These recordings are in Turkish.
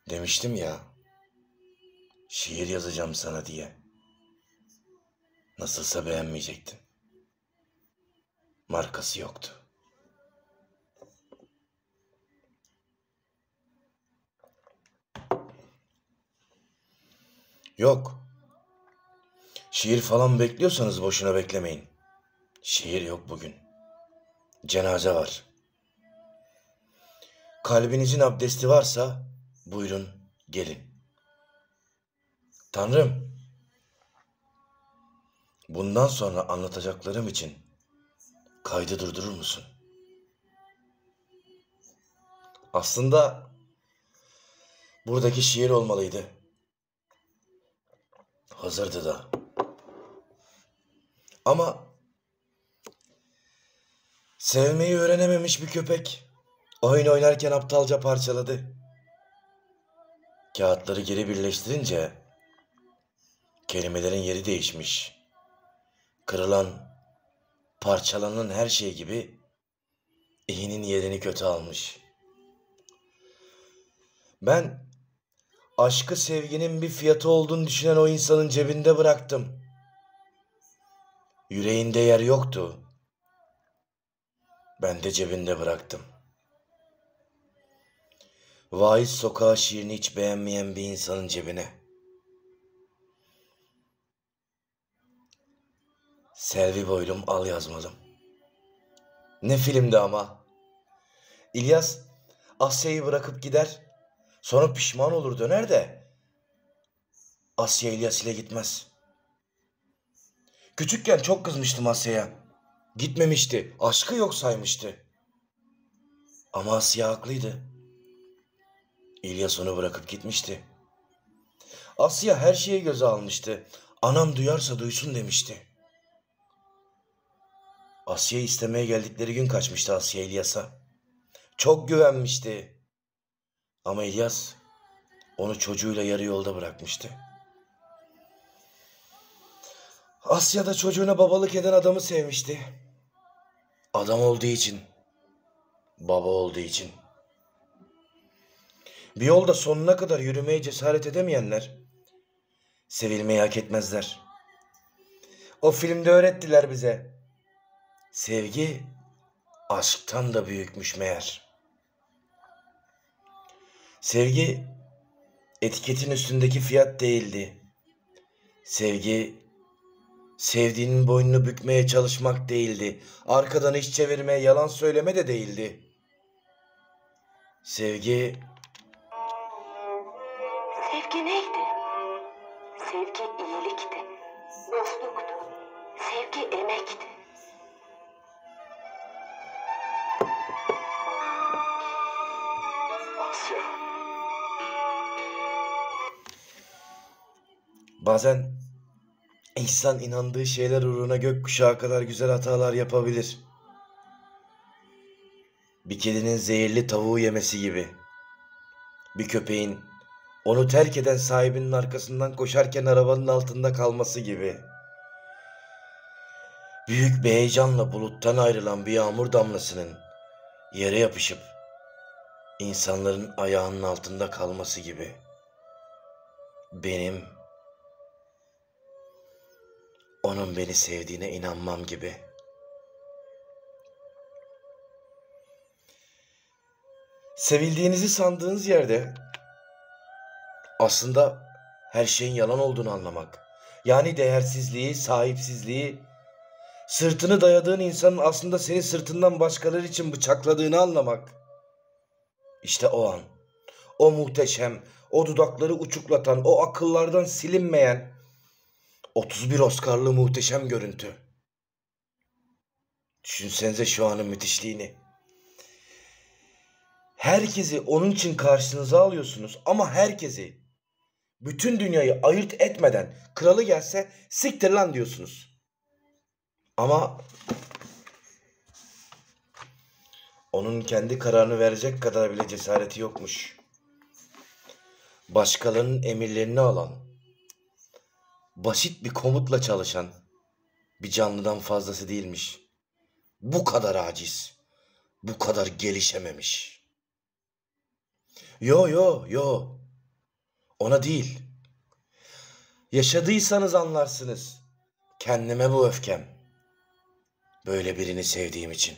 Demiştim ya, şiir yazacağım sana diye. Nasılsa beğenmeyecektin. Markası yoktu. Yok. Şiir falan bekliyorsanız boşuna beklemeyin. Şiir yok bugün. Cenaze var. Kalbinizin abdesti varsa buyurun gelin. Tanrım, bundan sonra anlatacaklarım için kaydı durdurur musun? Aslında buradaki şiir olmalıydı. Hazırdı da. Ama sevmeyi öğrenememiş bir köpek oyun oynarken aptalca parçaladı. Kağıtları geri birleştirince kelimelerin yeri değişmiş. Kırılan, parçalanan her şey gibi iyinin yerini kötü almış. Ben aşkı sevginin bir fiyatı olduğunu düşünen o insanın cebinde bıraktım. Yüreğinde yer yoktu. Ben de cebinde bıraktım. Vaiz Sokağı şiirini hiç beğenmeyen bir insanın cebine. Selvi boylum al yazmalım. Ne filmdi ama. İlyas Asya'yı bırakıp gider. Sonra pişman olur döner de Asya İlyas ile gitmez. Küçükken çok kızmıştım Asya'ya. Gitmemişti. Aşkı yok saymıştı. Ama Asya haklıydı. İlyas onu bırakıp gitmişti. Asya her şeyi göze almıştı. Anam duyarsa duysun demişti. Asya'yı istemeye geldikleri gün kaçmıştı Asya İlyas'a. Çok güvenmişti. Ama İlyas onu çocuğuyla yarı yolda bırakmıştı. Asya da çocuğuna babalık eden adamı sevmişti. Adam olduğu için, baba olduğu için. Bir yolda sonuna kadar yürümeye cesaret edemeyenler sevilmeyi hak etmezler. O filmde öğrettiler bize. Sevgi aşktan da büyükmüş meğer. Sevgi etiketin üstündeki fiyat değildi. Sevgi sevdiğinin boynunu bükmeye çalışmak değildi. Arkadan iş çevirmeye, yalan söyleme de değildi. Sevgi neydi? Sevgi iyilikti, dostluktu, sevgi emekti. Asya. bazen insan inandığı şeyler uğruna gökkuşağı kadar güzel hatalar yapabilir. Bir kedinin zehirli tavuğu yemesi gibi. Bir köpeğin onu terk eden sahibinin arkasından koşarken arabanın altında kalması gibi. Büyük bir heyecanla buluttan ayrılan bir yağmur damlasının yere yapışıp insanların ayağının altında kalması gibi. Benim onun beni sevdiğine inanmam gibi. Sevildiğinizi sandığınız yerde aslında her şeyin yalan olduğunu anlamak. Yani değersizliği, sahipsizliği, sırtını dayadığın insanın aslında seni sırtından başkaları için bıçakladığını anlamak. İşte o an, o muhteşem, o dudakları uçuklatan, o akıllardan silinmeyen 31 Oscar'lı muhteşem görüntü. Düşünsenize şu anın müthişliğini. Herkesi onun için karşınıza alıyorsunuz ama herkesi, bütün dünyayı ayırt etmeden kralı gelse siktir lan diyorsunuz. Ama onun kendi kararını verecek kadar bile cesareti yokmuş. Başkalarının emirlerini alan, basit bir komutla çalışan bir canlıdan fazlası değilmiş. Bu kadar aciz, bu kadar gelişememiş. Yo. Ona değil. Yaşadıysanız anlarsınız. Kendime bu öfkem. Böyle birini sevdiğim için.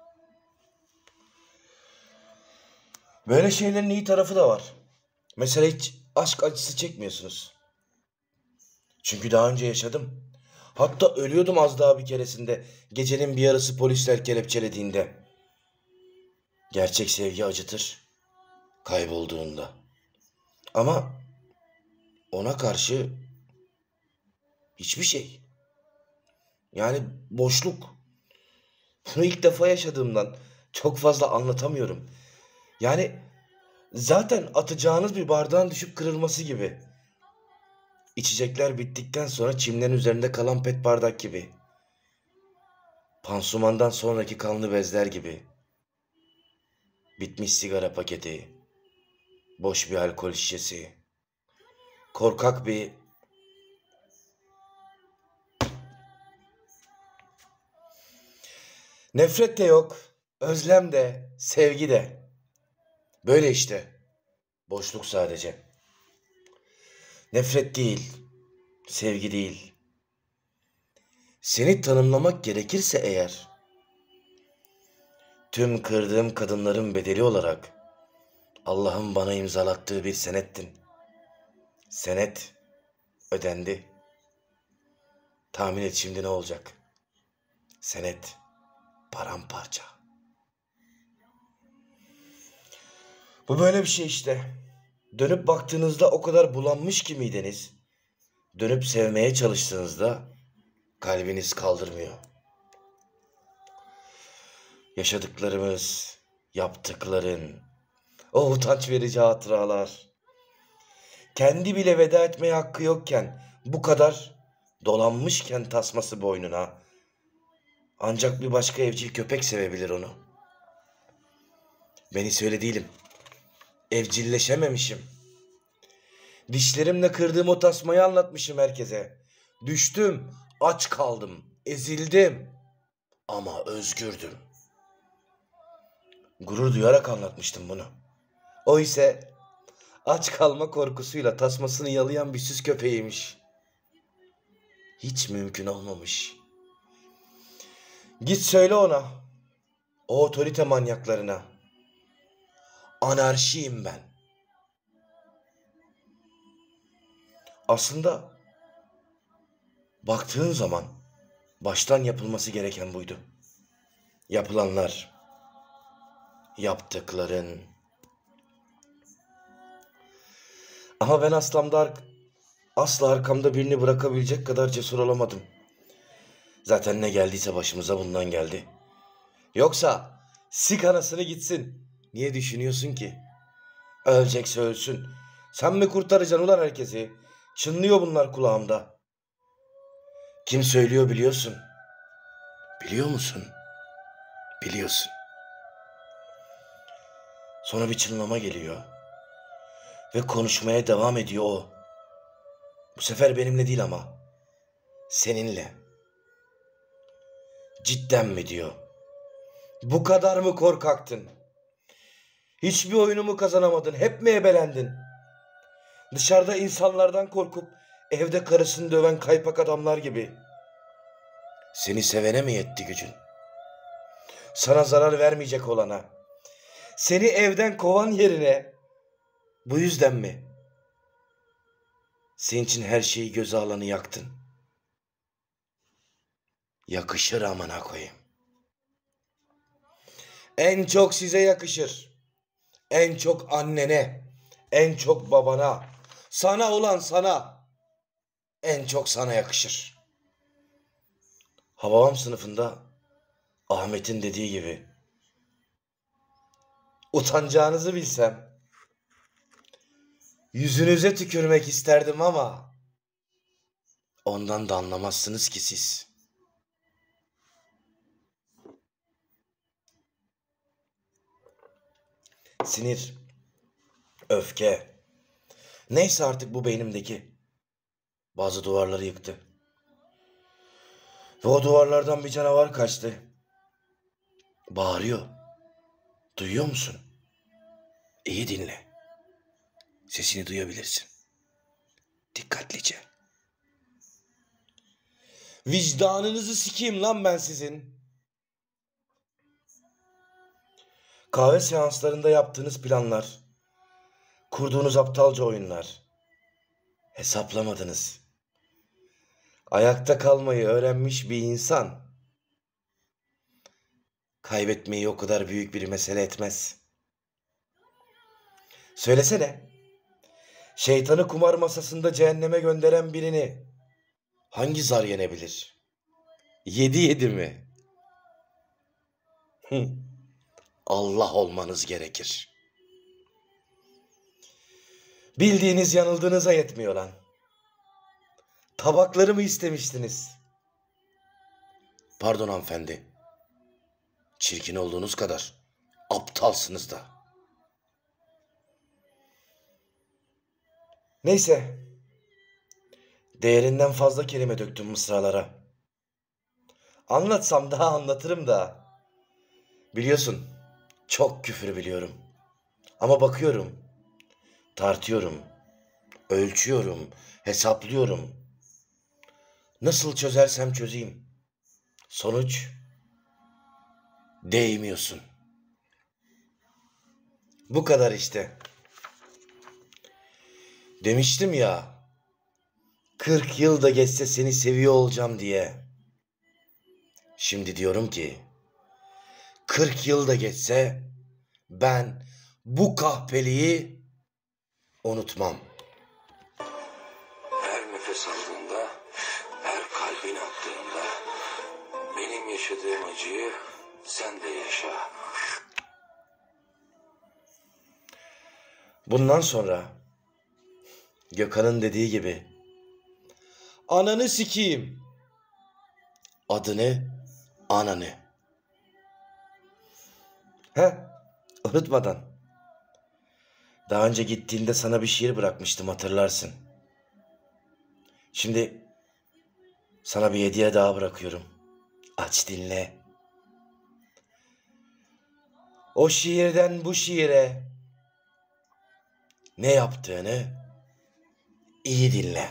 Böyle şeylerin iyi tarafı da var. Mesela hiç aşk acısı çekmiyorsunuz. Çünkü daha önce yaşadım. Hatta ölüyordum az daha bir keresinde. Gecenin bir yarısı polisler kelepçelediğinde. Gerçek sevgi acıtır. Kaybolduğunda. Ama ona karşı hiçbir şey. Yani boşluk. Bunu ilk defa yaşadığımdan çok fazla anlatamıyorum. Yani zaten atacağınız bir bardağın düşüp kırılması gibi. İçecekler bittikten sonra çimlerin üzerinde kalan pet bardak gibi. Pansumandan sonraki kanlı bezler gibi. Bitmiş sigara paketi. Boş bir alkol şişesi. Korkak bir... Nefret de yok. Özlem de, sevgi de. Böyle işte. Boşluk sadece. Nefret değil. Sevgi değil. Seni tanımlamak gerekirse eğer, tüm kırdığım kadınların bedeli olarak Allah'ın bana imzalattığı bir senettin. Senet ödendi. Tahmin et şimdi ne olacak? Senet paramparça. Bu böyle bir şey işte. Dönüp baktığınızda o kadar bulanmış ki mideniz, dönüp sevmeye çalıştığınızda kalbiniz kaldırmıyor. Yaşadıklarımız, yaptıkların, o utanç verici hatıralar. Kendi bile veda etmeye hakkı yokken, bu kadar dolanmışken tasması boynuna, ancak bir başka evcil köpek sevebilir onu. Ben hiç öyle değilim. Evcilleşememişim. Dişlerimle kırdığım o tasmayı anlatmışım herkese. Düştüm, aç kaldım, ezildim ama özgürdüm. Gurur duyarak anlatmıştım bunu. O ise aç kalma korkusuyla tasmasını yalayan bir süs köpeğiymiş. Hiç mümkün olmamış. Git söyle ona, o otorite manyaklarına. Anarşiyim ben. Aslında baktığın zaman baştan yapılması gereken buydu. Yapılanlar, yaptıkların. Ama ben asla arkamda birini bırakabilecek kadar cesur olamadım. Zaten ne geldiyse başımıza bundan geldi. Yoksa sik anasını gitsin. Niye düşünüyorsun ki? Ölecekse ölsün. Sen mi kurtaracaksın ulan herkesi? Çınlıyor bunlar kulağımda. Kim söylüyor biliyorsun. Biliyor musun? Biliyorsun. Sonra bir çınlama geliyor. Ve konuşmaya devam ediyor o. Bu sefer benimle değil ama. Seninle. Cidden mi diyor. Bu kadar mı korkaktın? Hiçbir oyunumu kazanamadın. Hep mi ebelendin? Dışarıda insanlardan korkup evde karısını döven kaypak adamlar gibi. Seni sevene mi yetti gücün? Sana zarar vermeyecek olana. Seni evden kovan yerine. Bu yüzden mi? Senin için her şeyi göze alanı yaktın. Yakışır amına koyayım. En çok size yakışır. En çok annene. En çok babana. Sana ulan sana. En çok sana yakışır. Hababam sınıfında Ahmet'in dediği gibi. Utanacağınızı bilsem yüzünüze tükürmek isterdim ama ondan da anlamazsınız ki siz. Sinir, öfke, neyse artık bu beynimdeki bazı duvarları yıktı. Ve o duvarlardan bir canavar kaçtı. Bağırıyor. Duyuyor musun? İyi dinle. Sesini duyabilirsin. Dikkatlice. Vicdanınızı sikeyim lan ben sizin. Kahve seanslarında yaptığınız planlar, kurduğunuz aptalca oyunlar. Hesaplamadınız. Ayakta kalmayı öğrenmiş bir insan kaybetmeyi o kadar büyük bir mesele etmez. Söylesene, şeytanı kumar masasında cehenneme gönderen birini hangi zar yenebilir? 7 mi? Allah olmanız gerekir. Bildiğiniz yanıldığınıza yetmiyor lan. Tabaklarımı istemiştiniz. Pardon hanımefendi. Çirkin olduğunuz kadar aptalsınız da. Neyse. Değerinden fazla kelime döktüm mısralara. Anlatsam daha anlatırım da. Biliyorsun, çok küfür biliyorum. Ama bakıyorum, tartıyorum, ölçüyorum, hesaplıyorum. Nasıl çözersem çözeyim. Sonuç, değmiyorsun. Bu kadar işte. Demiştim ya, 40 yıl da geçse seni seviyor olacağım diye. Şimdi diyorum ki, 40 yıl da geçse ben bu kahpeliği unutmam. Her nefes aldığında, her kalbin attığında benim yaşadığım acıyı sen de yaşa. Bundan sonra Gökhan'ın dediği gibi ananı sikeyim. Adını, ananı. Unutmadan. Daha önce gittiğinde sana bir şiir bırakmıştım, hatırlarsın. Şimdi sana bir hediye daha bırakıyorum. Aç dinle. O şiirden bu şiire ne yaptığını iyi dinle.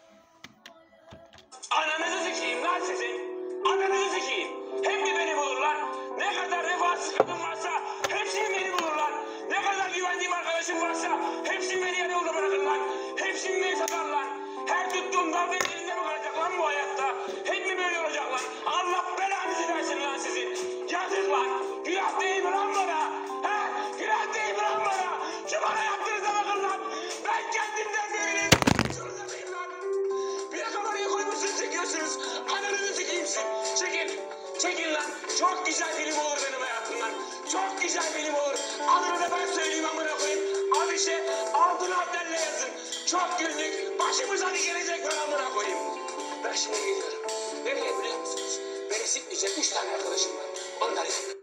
Ananızı sikeyim lan sizin. Ananızı sikeyim. Hep de beni bulurlar. Ne kadar vefasız kadın varsa hepsini beni bulurlar. Ne kadar güvendiğim arkadaşım varsa hepsini beni yarı yolda bırakırlar. Hepsini beni satarlar. Her tuttuğum dal benim elimde mi kalacak lan bu hayatta? Hep mi böyle olacaklar? Allah belanızı versin lan sizin. Yazık lan. Günah değil mi lan bana? He? Günah değil mi lan bana? Şu bana yaptığınıza bakın lan. Ben kendimden değilim. Şurada mıyım lan? Bir kamerayı koymuşsunuz, çekiyorsunuz. Ananızı sikeyimsin. Çekin. Çekin lan. Çok güzel film olur benim hayatımdan. Çok güzel film olur. Adını da ben söyleyeyim amına koyayım. Afişe altın harflerle yazın. Çok güldük. Başımıza ne gelecek var amına koyayım. Ben şimdi geliyorum. Nereye biliyor musunuz? Beni sikmeyecek 3 tane arkadaşım var. Onlar